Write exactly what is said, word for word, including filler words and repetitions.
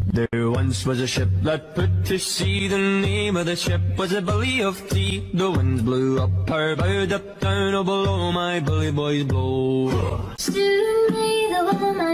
There once was a ship that put to sea. The name of the ship was a Billy of Tea. The winds blew up her bow, up down, oh below my bully boys blow. Soon may the weatherman